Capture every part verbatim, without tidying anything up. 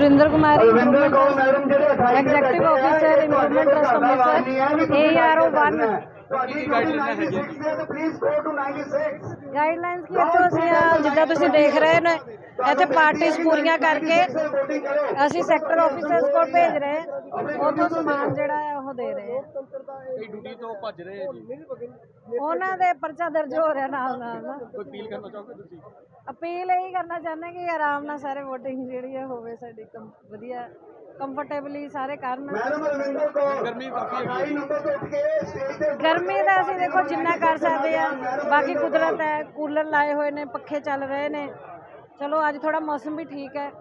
Surinder Kumari, executive officer improvement trust Amritsar, A R O one. Guidelines की इतों असीं जिद्दां तुसीं देख रहे ने इत्थे पार्टीज पूरियां करके असीं सैक्टर ऑफिसर्स को भेज रहे हैं, उतों समान जिहड़ा है वो दे रहे हैं। ड्यूटी तो भज रहे जी, उन्हां दे परचा दर्ज हो रहा नाल नाल ना। कोई अपील करना चाहोगे तुसीं? अपील यही करना चाहते कि आराम नाल सारे वोटिंग जिहड़ी है होवे साडी वधिया कंफर्टेबली सारे करन। गर्मी काफी है, गर्मी का असीं देखो जिन्ना कर सकते हैं, बाकी कुदरत है, कूलर लाए हुए ने, पखे चल रहे ने, चलो अज थोड़ा मौसम भी ठीक है,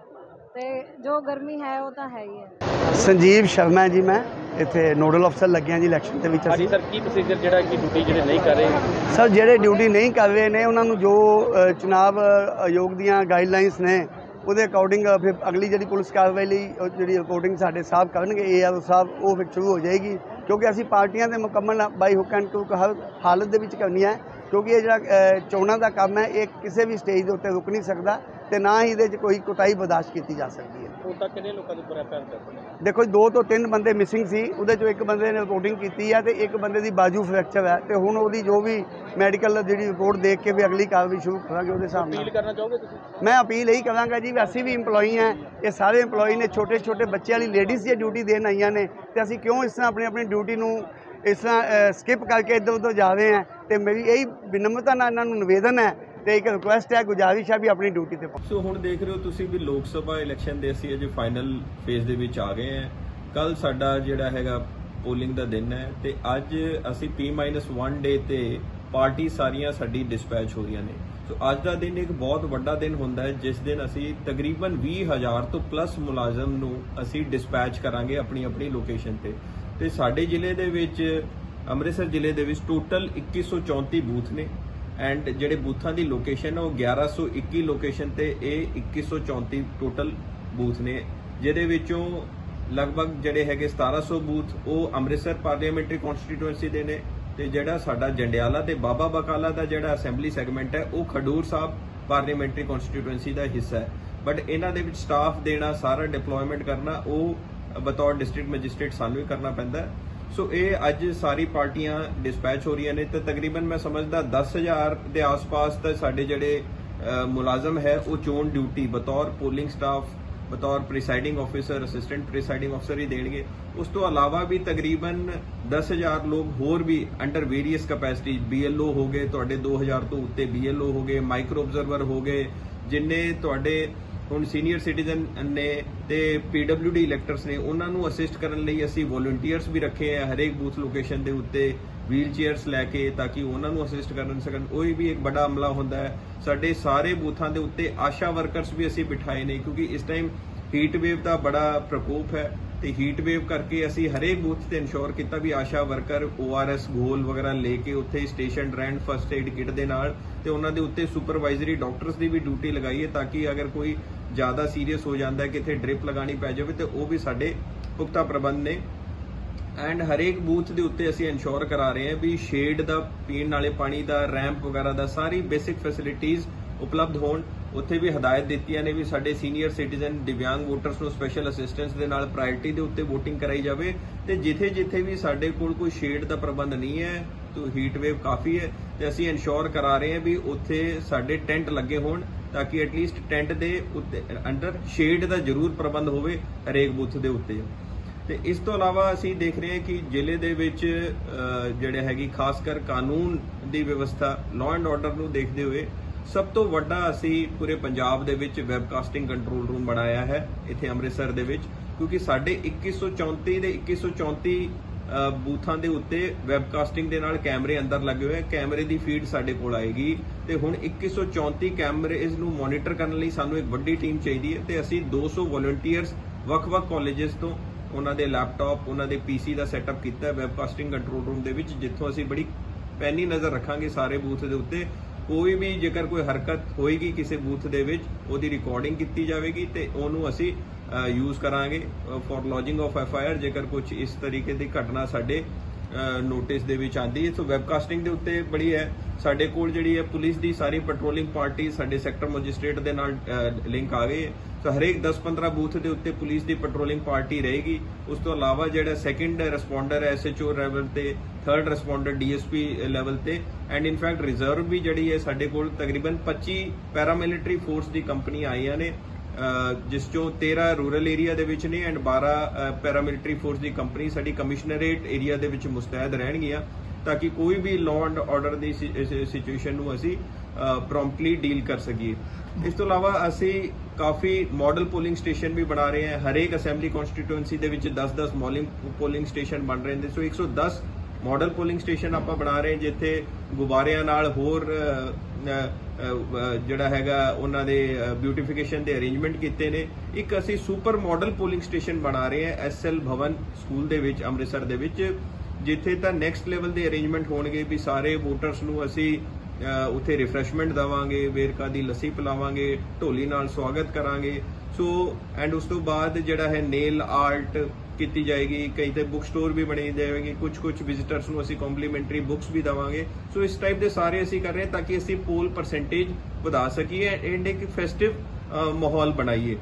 तो जो गर्मी है वो तो है ही है। संजीव शर्मा जी, मैं इत्थे नोडल अफसर लगे जी इलैक्शन के विच। जी सर, की प्रोसीजर जिहड़ा कि ड्यूटी जिहड़े नहीं कर रहे? सर जिहड़े ड्यूटी नहीं कर रहे ने उन्होंने जो चुनाव आयोग दीयां गाइडलाइनस ने ਉਹਦੇ ਅਕੋਰਡਿੰਗ ਫਿਰ ਅਗਲੀ ਜਿਹੜੀ ਪੁਲਿਸ ਕਾਰਵਾਈ ਲਈ ਜਿਹੜੀ ਰਿਪੋਰਟਿੰਗ ਸਾਡੇ ਸਾਹਿਬ ਕਰਨਗੇ, ਏ ਆਰ ਓ ਸਾਹਿਬ, ਉਹ ਫਿਰ ਸ਼ੁਰੂ ਹੋ ਜਾਏਗੀ, ਕਿਉਂਕਿ ਅਸੀਂ ਪਾਰਟੀਆਂ ਦੇ ਮੁਕੰਮਲ ਬਾਈ ਹੁੱਕ ਐਂਡ ਕਰੂਕ ਹਰ ਹਾਲਤ ਦੇ ਵਿੱਚ ਕਰਨੀ ਹੈ, ਕਿਉਂਕਿ ਇਹ ਜਿਹੜਾ ਚੋਣਾਂ ਦਾ ਕੰਮ ਹੈ ਇਹ ਕਿਸੇ ਵੀ ਸਟੇਜ ਦੇ ਉੱਤੇ ਰੁਕ ਨਹੀਂ ਸਕਦਾ ਤੇ ਨਾ ਹੀ ਇਹਦੇ 'ਚ ਕੋਈ ਕੋਤਾਹੀ ਬਰਦਾਸ਼ਤ ਕੀਤੀ ਜਾ ਸਕਦੀ ਹੈ। ਹੁਣ ਤੱਕ ਕਿੰਨੇ ਲੋਕਾਂ ਦੇ ਉੱਪਰ ਐਫ ਆਈ ਆਰ ਦਰਜ ਹੈ? देखो दो तो तीन बंदे मिसिंग सी, ਉਹਦੇ ਚੋਂ ਇੱਕ ਬੰਦੇ ਨੇ ਰਿਪੋਰਟਿੰਗ ਕੀਤੀ ਹੈ ਤੇ ਇੱਕ ਬੰਦੇ ਦੀ ਬਾਜੂ ਫ੍ਰੈਕਚਰ ਹੈ ਤੇ ਹੁਣ ਉਹਦੀ ਜੋ ਵੀ ਮੈਡੀਕਲ ਜਿਹੜੀ ਰਿਪੋਰਟ ਦੇਖ ਕੇ ਵੀ ਅਗਲੀ ਕਾਰਵਾਈ ਸ਼ੁਰੂ ਕਰਾਂਗੇ ਉਹਦੇ ਹਿਸਾਬ ਨਾਲ। ਅਪੀਲ ਕਰਨਾ ਚਾਹੋਗੇ ਤੁਸੀਂ? ਮੈਂ ਅਪੀਲ ਇਹੀ ਕਰਾਂਗਾ ਜੀ ਵੀ ਅਸੀਂ ਵੀ ਇੰਪਲੋਈ ਹਾਂ, ਇਹ ਸਾਰੇ ਇੰਪਲੋਈ ਨੇ, ਛੋਟੇ ਛੋਟੇ ਬੱਚਿਆਂ ਵਾਲੀ ਲੇਡੀਜ਼ ਦੀ ਡਿਊਟੀ ਦੇਣ ਆਈਆਂ ਨੇ ਤੇ ਅਸੀਂ ਕਿਉਂ ਇਸ ਤਰ੍ਹਾਂ ਆਪਣੀ ਆਪਣੀ ਡਿਊਟੀ ਨੂੰ ਇਸ ਤਰ੍ਹਾਂ ਸਕਿਪ ਕਰਕੇ ਇੱਧਰ ਉੱਧਰ ਜਾ ਰਹੇ ਹਾਂ। ਤੇ ਮੇਰੀ ਇਹੀ ਵਿਨਮਰਤਾ ਨਾਲ ਇਹਨਾਂ ਨੂੰ ਨਿਵੇਦਨ ਹੈ ਤੇ ਇੱਕ ਰਿਕੁਐਸਟ ਹੈ, ਗੁਜ਼ਾਰਿਸ਼ ਹੈ ਵੀ ਆਪਣੀ ਡਿਊਟੀ ਤੇ ਪਹੁੰਚੋ। ਸੋ ਹੁਣ ਦੇਖ ਰਹੇ ਹੋ ਤੁਸੀਂ ਵੀ ਲੋਕ ਸਭਾ ਇਲੈਕਸ਼ਨ ਦੇ ਅਸੀਂ ਅਜੇ ਫਾਈਨਲ ਫੇਜ਼ ਦੇ ਵਿੱਚ ਆ ਗਏ ਹਾਂ। ਕੱਲ ਸਾਡਾ ਜਿਹੜਾ ਹੈਗਾ ਪੋਲਿੰਗ ਦਾ ਦਿਨ ਹੈ ਤੇ ਅੱਜ ਅਸੀਂ ਪੀ ਮਾਈਨਸ ਵਨ ਡੇ ਤੇ ਪਾਰਟੀ ਸਾਰੀਆਂ ਸਾਡੀ ਡਿਸਪੈਚ ਹੋ ਰਹੀਆਂ ਨੇ। ਸੋ ਅੱਜ ਦਾ ਦਿਨ ਇੱਕ ਬਹੁਤ ਵੱਡਾ ਦਿਨ ਹੁੰਦਾ ਹੈ ਜਿਸ ਦਿਨ ਅਸੀਂ ਤਕਰੀਬਨ ਵੀਹ ਹਜ਼ਾਰ ਤੋਂ ਪਲੱਸ ਮੁਲਾਜ਼ਮ ਨੂੰ ਅਸੀਂ ਡਿਸਪੈਚ ਕਰਾਂਗੇ ਆਪਣੀ ਆਪਣੀ ਲੋਕੇਸ਼ਨ ਤੇ। ਤੇ ਸਾਡੇ ਜ਼ਿਲ੍ਹੇ ਦੇ ਵਿੱਚ, ਅੰਮ੍ਰਿਤਸਰ ਜ਼ਿਲ੍ਹੇ ਦੇ ਵਿੱਚ ਟੋਟਲ ਇੱਕੀ ਸੌ ਚੌਂਤੀ ਬੂਥ ਨੇ ਐਂਡ ਜਿਹੜੇ ਬੂਥਾਂ ਦੀ ਲੋਕੇਸ਼ਨ ਹੈ ਉਹ ਗਿਆਰਾਂ ਸੌ ਇੱਕੀ ਲੋਕੇਸ਼ਨ ਤੇ ਇਹ ਇੱਕੀ ਸੌ ਚੌਂਤੀ ਟੋਟਲ ਬੂਥ ਨੇ, ਜਿਹਦੇ ਵਿੱਚੋਂ ਲਗਭਗ ਜਿਹੜੇ ਹੈਗੇ ਸਤਾਰਾਂ ਸੌ ਬੂਥ ਉਹ ਅੰਮ੍ਰਿਤਸਰ ਪਾਰਲੀਮੈਂਟਰੀ ਕਨਸਟੀਟੂਐਂਸੀ ਦੇ ਨੇ ਤੇ ਜਿਹੜਾ ਸਾਡਾ ਜੰਡਿਆਲਾ ਤੇ ਬਾਬਾ ਬਕਾਲਾ ਦਾ ਜਿਹੜਾ ਅਸੈਂਬਲੀ ਸੈਗਮੈਂਟ ਹੈ ਉਹ ਖਡੂਰ ਸਾਹਿਬ ਪਾਰਲੀਮੈਂਟਰੀ ਕਨਸਟੀਟੂਐਂਸੀ ਦਾ ਹਿੱਸਾ ਹੈ। ਬਟ ਇਹਨਾਂ ਦੇ ਵਿੱਚ ਸਟਾਫ ਦੇਣਾ, ਸਾਰਾ ਡਿਪਲੋਇਮੈਂਟ ਕਰਨਾ ਉਹ ਬਤੌਰ ਡਿਸਟ੍ਰਿਕਟ ਮੈਜਿਸਟ੍ਰੇਟ ਸਾਨੂੰ ਹੀ ਕਰਨਾ ਪੈਂਦਾ। ਸੋ ਇਹ ਅੱਜ ਸਾਰੀ ਪਾਰਟੀਆਂ ਡਿਸਪੈਚ ਹੋ ਰਹੀਆਂ ਨੇ ਤੇ ਤਕਰੀਬਨ ਮੈਂ ਸਮਝਦਾ ਦਸ ਹਜ਼ਾਰ ਦੇ ਆਸ-ਪਾਸ ਤਾਂ ਸਾਡੇ ਜਿਹੜੇ ਮੁਲਾਜ਼ਮ ਹੈ ਉਹ ਚੋਣ ਡਿਊਟੀ ਬਤੌਰ ਪੋਲਿੰਗ ਸਟਾਫ, ਬਤੌਰ presiding officer, assistant presiding officer ਹੀ ਦੇਣਗੇ। ਉਸ ਤੋਂ ਇਲਾਵਾ ਵੀ ਤਕਰੀਬਨ ਦਸ ਹਜ਼ਾਰ ਲੋਕ ਹੋਰ ਵੀ under various capacity, B L O ਹੋ ਗਏ ਤੁਹਾਡੇ, ਦੋ ਹਜ਼ਾਰ ਤੋਂ ਉੱਤੇ ਬੀ ਐਲ ਓ ਹੋ ਗਏ, ਮਾਈਕਰੋ ਆਬਜ਼ਰਵਰ ਹੋ ਗਏ, ਜਿੰਨੇ ਤੁਹਾਡੇ ਹੁਣ ਸੀਨੀਅਰ ਸਿਟੀਜ਼ਨ ਨੇ ਤੇ ਪੀ ਡਬਲਿਊ ਡੀ ਇਲੈਕਟਰਸ ਨੇ, ਉਹਨਾਂ ਨੂੰ ਅਸਿਸਟ ਕਰਨ ਲਈ ਅਸੀਂ ਵੋਲੰਟੀਅਰਸ ਵੀ ਰੱਖੇ ਆ ਹਰੇਕ ਬੂਥ ਲੋਕੇਸ਼ਨ ਦੇ ਉੱਤੇ, ਵੀਲ ਚੇਅਰਸ ਲੈ ਕੇ, ਤਾਂ ਕਿ ਉਹਨਾਂ ਨੂੰ ਅਸਿਸਟ ਕਰਨ ਸਕਣ। ਉਹ ਵੀ ਇੱਕ ਬੜਾ ਅਮਲਾ ਹੁੰਦਾ ਹੈ। ਸਾਡੇ ਸਾਰੇ ਬੂਥਾਂ ਦੇ ਉੱਤੇ ਆਸ਼ਾ ਵਰਕਰਸ ਵੀ ਅਸੀਂ ਬਿਠਾਏ ਨੇ, ਕਿਉਂਕਿ ਇਸ ਟਾਈਮ ਹੀਟ ਵੇਵ ਦਾ ਬੜਾ ਪ੍ਰਕੋਪ ਹੈ ਤੇ ਹੀਟ ਵੇਵ ਕਰਕੇ ਅਸੀਂ ਹਰੇਕ ਬੂਥ ਤੇ ਇਨਸ਼ੋਰ ਕੀਤਾ ਵੀ ASHA worker O R S ਘੋਲ ਵਗੈਰਾ ਲੈ ਕੇ ਉੱਥੇ ਸਟੇਸ਼ਨ ਰਹਿਣ ਫਸਟ ਏਡ ਕਿਟ ਦੇ ਨਾਲ, ਤੇ ਉਹਨਾਂ ਦੇ ਉੱਤੇ ਸੁਪਰਵਾਈਜ਼ਰੀ ਡਾਕਟਰਸ ਦੀ ਵੀ ਡਿਊਟੀ ਲਗਾਈ ਹੈ ਤਾਂ ਕਿ ਅਗਰ ਕੋਈ ਜ਼ਿਆਦਾ ਸੀਰੀਅਸ ਹੋ ਜਾਂਦਾ ਹੈ, ਕਿਤੇ ਡ੍ਰਿਪ ਲਗਾਣੀ ਪੈ ਜਾਵੇ ਤੇ ਉਹ ਵੀ ਸਾਡੇ ਪੁਖਤਾ ਪ੍ਰਬੰਧ ਨੇ। ਐਂਡ ਹਰੇਕ ਬੂਥ ਦੇ ਉੱਤੇ ਅਸੀਂ ਇਨਸ਼ੋਰ ਕਰਾ ਰਹੇ ਹਾਂ ਵੀ ਸ਼ੇਡ ਦਾ, ਪੀਣ ਵਾਲੇ ਪਾਣੀ ਦਾ, ਰੈਂਪ ਵਗੈਰਾ ਦਾ, ਸਾਰੀ ਬੇਸਿਕ ਫੈਸਿਲਿਟੀਜ਼ ਉਪਲਬਧ ਹੋਣ। ਉੱਥੇ ਵੀ ਹਦਾਇਤ ਦਿੱਤੀਆਂ ਨੇ ਵੀ ਸਾਡੇ ਸੀਨੀਅਰ ਸਿਟੀਜ਼ਨ, ਦਿਵਿਆਂਗ ਵੋਟਰਸ ਨੂੰ ਸਪੈਸ਼ਲ ਅਸਿਸਟੈਂਸ ਦੇ ਨਾਲ ਪ੍ਰਾਇੋਰਟੀ ਦੇ ਉੱਤੇ VOTING ਕਰਾਈ ਜਾਵੇ ਤੇ ਜਿੱਥੇ ਜਿੱਥੇ ਵੀ ਸਾਡੇ ਕੋਲ ਕੋਈ ਸ਼ੇਡ ਦਾ ਪ੍ਰਬੰਧ ਨਹੀਂ ਹੈ ਤਾਂ ਹੀਟ ਵੇਵ ਕਾਫੀ ਹੈ ਤੇ ਅਸੀਂ ਇਨਸ਼ੋਰ ਕਰਾ ਰਹੇ ਹਾਂ ਵੀ ਉੱਥੇ ਸਾਡੇ ਟੈਂਟ ਲੱਗੇ ਹੋਣ ਤਾਂ ਕਿ ਐਟਲੀਸਟ ਟੈਂਟ ਦੇ ਉੱਤੇ ਅੰਡਰ ਸ਼ੇਡ ਦਾ ਜ਼ਰੂਰ ਪ੍ਰਬੰਧ ਹੋਵੇ ਹਰੇਕ ਬੂਥ ਦੇ ਉੱਤੇ। ਤੇ ਇਸ ਤੋਂ ਇਲਾਵਾ ਅਸੀਂ ਦੇਖ ਰਹੇ ਹਾਂ ਕਿ ਜ਼ਿਲ੍ਹੇ ਦੇ ਵਿੱਚ ਜਿਹੜੇ ਹੈਗੀ ਖਾਸ ਕਰ ਕਾਨੂੰਨ ਦੀ ਵਿਵਸਥਾ, ਲਾਅ ਐਂਡ ਆਰਡਰ ਨੂੰ ਦੇਖਦੇ ਹੋਏ ਸਭ ਤੋਂ ਵੱਡਾ ਅਸੀਂ ਪੂਰੇ ਪੰਜਾਬ ਦੇ ਵਿੱਚ ਵੈਬਕਾਸਟਿੰਗ ਕੰਟਰੋਲ ਰੂਮ ਬਣਾਇਆ ਹੈ ਇੱਥੇ ਅੰਮ੍ਰਿਤਸਰ ਦੇ ਵਿੱਚ, ਕਿਉਂਕਿ ਸਾਡੇ ਇੱਕੀ ਸੌ ਚੌਂਤੀ ਦੇ ਇੱਕੀ ਸੌ ਚੌਂਤੀ ਬੂਥਾਂ ਦੇ ਉੱਤੇ ਵੈਬਕਾਸਟਿੰਗ ਦੇ ਨਾਲ ਕੈਮਰੇ ਅੰਦਰ ਲੱਗੇ ਹੋਏ, ਕੈਮਰੇ ਦੀ ਫੀਡ ਸਾਡੇ ਕੋਲ ਆਏਗੀ ਤੇ ਹੁਣ ਇੱਕੀ ਸੌ ਚੌਂਤੀ ਕੈਮਰੇਜ਼ ਨੂੰ ਮੋਨੀਟਰ ਕਰਨ ਲਈ ਸਾਨੂੰ ਇੱਕ ਵੱਡੀ ਟੀਮ ਚਾਹੀਦੀ ਹੈ ਤੇ ਅਸੀਂ ਦੋ ਸੌ ਵੋਲੰਟੀਅਰਸ ਵੱਖ-ਵੱਖ ਕਾਲਜਸ ਤੋਂ ਉਹਨਾਂ ਦੇ ਲੈਪਟਾਪ, ਉਹਨਾਂ ਦੇ ਪੀਸੀ ਦਾ ਸੈਟਅਪ ਕੀਤਾ ਹੈ ਵੈਬਕਾਸਟਿੰਗ ਕੰਟਰੋਲ ਰੂਮ ਦੇ ਵਿੱਚ, ਜਿੱਥੋਂ ਅਸੀਂ ਬੜੀ ਪੈਨੀ ਨਜ਼ਰ ਰੱਖਾਂਗੇ ਸਾਰੇ ਬੂਥ ਦੇ ਉੱਤੇ। ਕੋਈ ਵੀ ਜੇਕਰ ਕੋਈ ਹਰਕਤ ਹੋਏਗੀ ਕਿਸੇ ਬੂਥ ਦੇ ਵਿੱਚ ਉਹਦੀ ਰਿਕਾਰਡਿੰਗ ਕੀਤੀ ਜਾਵੇਗੀ ਤੇ ਉਹਨੂੰ ਅਸੀਂ ਯੂਜ਼ ਕਰਾਂਗੇ for lodging of F I R ਜੇਕਰ ਕੁਝ ਇਸ ਤਰੀਕੇ ਦੀ ਘਟਨਾ ਸਾਡੇ ਨੋਟਿਸ ਦੇ ਵਿੱਚ ਆਉਂਦੀ ਹੈ। ਸੋ ਵੈਬਕਾਸਟਿੰਗ ਦੇ ਉੱਤੇ ਬੜੀ ਹੈ ਸਾਡੇ ਕੋਲ ਜਿਹੜੀ ਹੈ ਪੁਲਿਸ ਦੀ ਸਾਰੀ ਪੈਟਰੋਲਿੰਗ ਪਾਰਟੀ ਸਾਡੇ ਸੈਕਟਰ ਮੈਜਿਸਟ੍ਰੇਟ ਦੇ ਨਾਲ ਲਿੰਕ ਆ ਗਏ ਹੈ। ਸੋ ਹਰੇਕ ਦਸ ਪੰਦਰਾਂ ਬੂਥ ਦੇ ਉੱਤੇ ਪੁਲਿਸ ਦੀ ਪੈਟਰੋਲਿੰਗ ਪਾਰਟੀ ਰਹੇਗੀ। ਉਸ ਤੋਂ ਇਲਾਵਾ ਜਿਹੜਾ ਸੈਕਿੰਡ ਰਿਸਪੌਂਡਰ ਹੈ ਐਸਐਚਓ ਲੈਵਲ ਤੇ, ਥਰਡ ਰਿਸਪੌਂਡਰ ਡੀਐਸਪੀ ਲੈਵਲ ਤੇ, ਐਂਡ ਇਨਫੈਕਟ ਰਿਜ਼ਰਵ ਵੀ ਜਿਹੜੀ ਹੈ ਸਾਡੇ ਕੋਲ ਤਕਰੀਬਨ ਪੱਚੀ ਪੈਰਾਮਿਲਟਰੀ ਫੋਰਸ ਦੀ ਕੰਪਨੀਆਂ ਆਈਆਂ ਨੇ, ਜਿਸ ਚੋਂ ਤੇਰਾਂ ਰੂਰਲ ਏਰੀਆ ਦੇ ਵਿੱਚ ਨੇ ਐਂਡ ਬਾਰਾਂ ਪੈਰਾਮਿਲਟਰੀ ਫੋਰਸ ਦੀ ਕੰਪਨੀ ਸਾਡੀ ਕਮਿਸ਼ਨਰੇਟ ਏਰੀਆ ਦੇ ਵਿੱਚ ਮੁਸਤੈਦ ਰਹਿਣਗੀਆਂ ਤਾਂ ਕਿ ਕੋਈ ਵੀ ਲਾਅ ਐਂਡ ਆਰਡਰ ਦੀ ਸਿਚੁਏਸ਼ਨ ਨੂੰ ਅਸੀਂ ਪ੍ਰੋਮਪਟਲੀ ਡੀਲ ਕਰ ਸਕੀਏ। ਇਸ ਤੋਂ ਇਲਾਵਾ ਅਸੀਂ ਕਾਫੀ ਮਾਡਲ ਪੋਲਿੰਗ ਸਟੇਸ਼ਨ ਵੀ ਬਣਾ ਰਹੇ ਹਾਂ। ਹਰੇਕ ਅਸੈਂਬਲੀ ਕਨਸਟੀਟੂਐਂਸੀ ਦੇ ਵਿੱਚ ਦਸ ਦਸ ਮੋਲਿੰਗ ਪੋਲਿੰਗ ਸਟੇਸ਼ਨ ਬਣ ਰਹੇ ਨੇ। ਸੋ ਇੱਕ ਸੌ ਦਸ ਮਾਡਲ ਪੋਲਿੰਗ ਸਟੇਸ਼ਨ ਆਪਾਂ ਬਣਾ ਰਹੇ ਜਿੱਥੇ ਗੁਬਾਰਿਆਂ ਨਾਲ ਹੋਰ ਜਿਹੜਾ ਹੈਗਾ ਉਹਨਾਂ ਦੇ ਬਿਊਟੀਫਿਕੇਸ਼ਨ ਦੇ ਅਰੇਂਜਮੈਂਟ ਕੀਤੇ ਨੇ। ਇੱਕ ਅਸੀਂ ਸੁਪਰ ਮਾਡਲ ਪੋਲਿੰਗ ਸਟੇਸ਼ਨ ਬਣਾ ਰਹੇ ਹਾਂ ਐਸਐਲ ਭਵਨ ਸਕੂਲ ਦੇ ਵਿੱਚ ਅੰਮ੍ਰਿਤਸਰ ਦੇ ਵਿੱਚ, ਜਿੱਥੇ ਤਾਂ ਨੈਕਸਟ ਲੈਵਲ ਦੇ ਅਰੇਂਜਮੈਂਟ ਹੋਣਗੇ ਵੀ ਸਾਰੇ ਵੋਟਰਸ ਨੂੰ ਅਸੀਂ ਉੱਥੇ ਰਿਫਰੈਸ਼ਮੈਂਟ ਦੇਵਾਂਗੇ, ਵੇਰਕਾ ਦੀ ਲੱਸੀ ਪਿਲਾਵਾਂਗੇ, ਢੋਲੀ ਨਾਲ ਸਵਾਗਤ ਕਰਾਂਗੇ। ਸੋ ਐਂਡ ਉਸ ਤੋਂ ਬਾਅਦ ਜਿਹੜਾ ਹੈ ਨੇਲ ਆਰਟ ਕੀਤੀ ਜਾਏਗੀ, ਕਈ ਤੇ ਬੁੱਕ ਸਟੋਰ ਵੀ ਬਣੇ ਜਾਏਗੀ, ਕੁਝ ਕੁਝ ਵਿਜ਼ਿਟਰਸ ਨੂੰ ਅਸੀਂ ਕੰਪਲੀਮੈਂਟਰੀ ਬੁੱਕਸ ਵੀ ਦੇਵਾਂਗੇ। ਸੋ ਇਸ ਟਾਈਪ ਦੇ ਸਾਰੇ ਅਸੀਂ ਕਰ ਰਹੇ ਤਾਂ ਕਿ ਅਸੀਂ ਪੋਲ ਪਰਸੈਂਟੇਜ ਵਧਾ ਸਕੀਏ ਐਂਡ ਇੱਕ ਫੈਸਟਿਵ ਮਾਹੌਲ ਬਣਾਈਏ।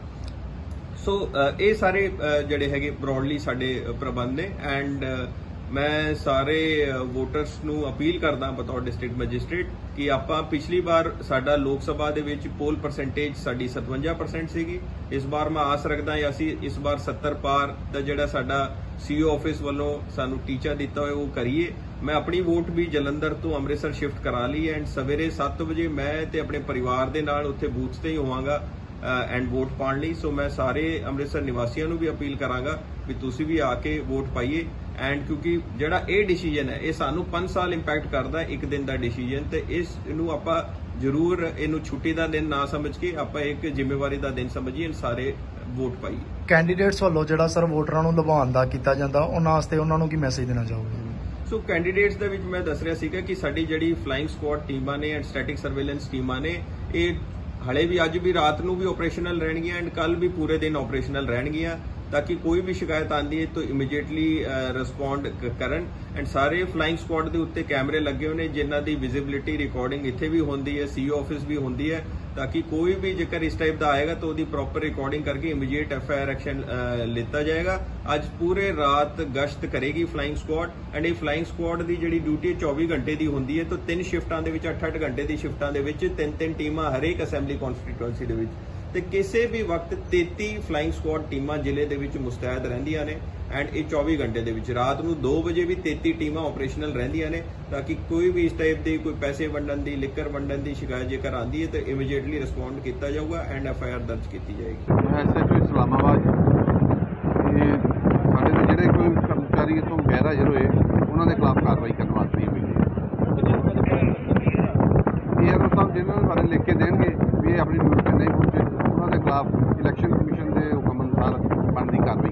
ਸੋ ਇਹ ਸਾਰੇ ਜਿਹੜੇ ਹੈਗੇ ਬ੍ਰੌਡਲੀ ਸਾਡੇ ਪ੍ਰਬੰਧ ਨੇ ਐਂਡ ਮੈਂ ਸਾਰੇ ਵੋਟਰਸ ਨੂੰ ਅਪੀਲ ਕਰਦਾ ਬਤੌਰ ਡਿਸਟ੍ਰਿਕਟ ਮੈਜਿਸਟ੍ਰੇਟ ਕਿ ਆਪਾਂ ਪਿਛਲੀ ਵਾਰ ਸਾਡਾ ਲੋਕ ਸਭਾ ਦੇ ਵਿੱਚ ਪੋਲ ਪਰਸੈਂਟੇਜ ਸਾਡੀ ਸਤਵੰਜਾ ਪਰਸੈਂਟ ਸੀਗੀ। ਇਸ ਵਾਰ ਮੈਂ ਆਸ ਰੱਖਦਾ ਹਾਂ ਅਸੀਂ ਇਸ ਵਾਰ ਸੱਤਰ ਪਾਰ ਦਾ ਜਿਹੜਾ ਸਾਡਾ ਸੀਓ ਆਫਿਸ ਵੱਲੋਂ ਸਾਨੂੰ ਟੀਚਾ ਦਿੱਤਾ ਹੋਇਆ ਉਹ ਕਰੀਏ। ਮੈਂ ਆਪਣੀ ਵੋਟ ਵੀ ਜਲੰਧਰ ਤੋਂ ਅੰਮ੍ਰਿਤਸਰ ਸ਼ਿਫਟ ਕਰਾ ਲਈ ਐਂਡ ਸਵੇਰੇ ਸੱਤ ਵਜੇ ਮੈਂ ਤੇ ਆਪਣੇ ਪਰਿਵਾਰ ਦੇ ਨਾਲ ਉੱਥੇ ਬੂਥ ਤੇ ਹੀ ਹੋਵਾਂਗਾ ਐਂਡ ਵੋਟ ਪਾਉਣ ਲਈ। ਸੋ ਮੈਂ ਸਾਰੇ ਅੰਮ੍ਰਿਤਸਰ ਨਿਵਾਸੀਆਂ ਨੂੰ ਵੀ ਅਪੀਲ ਕਰਾਂਗਾ ਵੀ ਤੁਸੀਂ ਵੀ ਆ ਕੇ ਵੋਟ ਪਾਈਏ ਐਂਡ ਕਿਉਂਕਿ ਜਿਹੜਾ ਇਹ ਡਿਸੀਜਨ ਹੈ ਇਹ ਸਾਨੂੰ ਪੰਜ ਸਾਲ ਇੰਪੈਕਟ ਕਰਦਾ ਇੱਕ ਦਿਨ ਦਾ ਡਿਸੀਜਨ, ਤੇ ਇਸ ਨੂੰ ਆਪਾਂ ਜ਼ਰੂਰ ਇਹਨੂੰ ਛੁੱਟੀ ਦਾ ਦਿਨ ਨਾ ਸਮਝ ਕੇ ਆਪਾਂ ਇੱਕ ਜ਼ਿੰਮੇਵਾਰੀ ਦਾ ਦਿਨ ਸਮਝੀਏ, ਸਾਰੇ ਵੋਟ ਪਾਈਏ। ਕੈਂਡੀਡੇਟਸ ਵੱਲੋਂ ਜਿਹੜਾ ਸਰ ਵੋਟਰਾਂ ਨੂੰ ਲੁਭਾਉਣ ਦਾ ਕੀਤਾ ਜਾਂਦਾ ਉਹਨਾਂ ਵਾਸਤੇ ਉਹਨਾਂ ਨੂੰ ਕੀ ਮੈਸੇਜ ਦੇਣਾ ਚਾਹੋਗੇ? ਸੋ ਕੈਂਡੀਡੇਟਸ ਦੇ ਵਿੱਚ ਮੈਂ ਦੱਸ ਰਿਹਾ ਸੀਗਾ ਕਿ ਸਾਡੀ ਜਿਹੜੀ ਫਲਾਈਂਗ ਸਕੁਆਡ ਟੀਮਾਂ ਨੇ ਐਂਡ ਸਟੈਟਿਕ ਸਰਵੇਲੈਂਸ ਟੀਮਾਂ ਨੇ ਇਹ ਹਲੇ ਵੀ ਅੱਜ ਵੀ ਰਾਤ ਨੂੰ ਵੀ ਆਪਰੇਸ਼ਨਲ ਰਹਿਣਗੀਆਂ ਐਂਡ ਕੱਲ ਵੀ ਪੂਰੇ ਦਿਨ ਆਪਰੇਸ਼ਨਲ ਰਹਿਣਗੀਆਂ ਤਾਂ ਕਿ ਕੋਈ ਵੀ ਸ਼ਿਕਾਇਤ ਆਉਂਦੀ ਹੈ ਤਾਂ ਇਮੀਡੀਏਟਲੀ ਰਿਸਪੌਂਡ ਕਰਨ ਐਂਡ ਸਾਰੇ ਫਲਾਈਂਗ ਸਕੁਆਡ ਦੇ ਉੱਤੇ ਕੈਮਰੇ ਲੱਗੇ ਹੋਏ ਨੇ ਜਿਨ੍ਹਾਂ ਦੀ ਵਿਜ਼ਿਬਿਲਿਟੀ ਰਿਕਾਰਡਿੰਗ ਇੱਥੇ ਵੀ ਹੁੰਦੀ ਹੈ, ਸੀਓ ਆਫਿਸ ਵੀ ਹੁੰਦੀ ਹੈ ਤਾਂ ਕਿ ਕੋਈ ਵੀ ਜੇਕਰ ਇਸ ਟਾਈਪ ਦਾ ਆਏਗਾ ਤਾਂ ਉਹਦੀ ਪ੍ਰੋਪਰ ਰਿਕਾਰਡਿੰਗ ਕਰਕੇ immediate F I R action ਲਿੱਤਾ ਜਾਏਗਾ। ਅੱਜ ਪੂਰੇ ਰਾਤ ਗਸ਼ਤ ਕਰੇਗੀ ਫਲਾਈਂਗ ਸਕੁਆਡ ਐਂਡ ਇਹ ਫਲਾਈਂਗ ਸਕੁਆਡ ਦੀ ਜਿਹੜੀ ਡਿਊਟੀ ਚੌਵੀ ਘੰਟੇ ਦੀ ਹੁੰਦੀ ਹੈ ਤਾਂ ਤਿੰਨ ਸ਼ਿਫਟਾਂ ਦੇ ਵਿੱਚ ਅੱਠ ਅੱਠ ਘੰਟੇ ਦੀ ਸ਼ਿਫਟਾਂ ਦੇ ਵਿੱਚ ਤਿੰਨ ਤਿੰਨ ਟੀਮਾਂ ਹਰੇਕ ਅਸੈਂਬਲੀ ਕਨਸਟੀਟੂਐਂਸੀ ਦੇ ਵਿੱਚ ਤੇ ਕਿਸੇ ਵੀ ਵਕਤ ਤੇਤੀ ਫਲਾਈਂਗ ਸਕੁਆਡ ਟੀਮਾਂ ਜ਼ਿਲ੍ਹੇ ਦੇ ਵਿੱਚ ਮੁਸਤੈਦ ਰਹਿੰਦੀਆਂ ਨੇ ਐਂਡ ਇਹ ਚੌਵੀ ਘੰਟੇ ਦੇ ਵਿੱਚ ਰਾਤ ਨੂੰ ਦੋ ਵਜੇ ਵੀ ਤੇਤੀ ਟੀਮਾਂ ਆਪਰੇਸ਼ਨਲ ਰਹਿੰਦੀਆਂ ਨੇ ਤਾਂ ਕਿ ਕੋਈ ਵੀ ਇਸ ਟਾਈਪ ਦੀ ਕੋਈ ਪੈਸੇ ਵੰਡਣ ਦੀ, ਲਿਕਰ ਵੰਡਣ ਦੀ ਸ਼ਿਕਾਇਤ ਜੇਕਰ ਆਉਂਦੀ ਹੈ ਤਾਂ ਇਮੀਡੀਏਟਲੀ ਰਿਸਪੌਂਡ ਕੀਤਾ ਜਾਊਗਾ ਐਂਡ ਐਫ ਆਈ ਆਰ ਦਰਜ ਕੀਤੀ ਜਾਏਗੀ। ਐਸਐਚਓ ਇਸਲਾਮਾਬਾਦ ਇਹ ਸਾਡੇ ਦੇ ਜਿਹੜੇ ਕੋਈ ਕਰਮਚਾਰੀ ਇੱਥੋਂ ਗੈਰ ਹਾਜ਼ਰ ਹੋਏ ਉਹਨਾਂ ਦੇ ਖਿਲਾਫ ਕਾਰਵਾਈ ਕਰਨ ਵਾਸਤੇ ਹੋਈ ਹੈ। ਇਹ ਉਹ ਸਭ ਜਿਹਨਾਂ ਨੂੰ ਸਾਡੇ ਲਿਖ ਕੇ ਦੇਣਗੇ ਵੀ ਇਹ ਆਪਣੀ ਡਿਊਟੀ ਤੇ ਨਹੀਂ ਪਹੁੰਚੇ ਉਹਨਾਂ ਦੇ ਖਿਲਾਫ ਇਲੈਕਸ਼ਨ ਕਮਿਸ਼ਨ ਦੇ ਹੁਕਮ ਅਨੁਸਾਰ ਬਣਦੀ ਕਾਰਵਾਈ